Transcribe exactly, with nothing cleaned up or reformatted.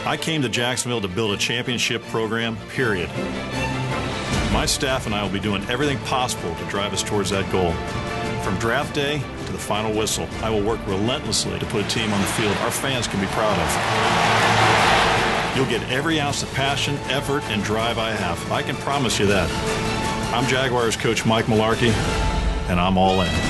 I came to Jacksonville to build a championship program, period. My staff and I will be doing everything possible to drive us towards that goal. From draft day to the final whistle, I will work relentlessly to put a team on the field our fans can be proud of. You'll get every ounce of passion, effort, and drive I have. I can promise you that. I'm Jaguars coach Mike Mularkey, and I'm all in.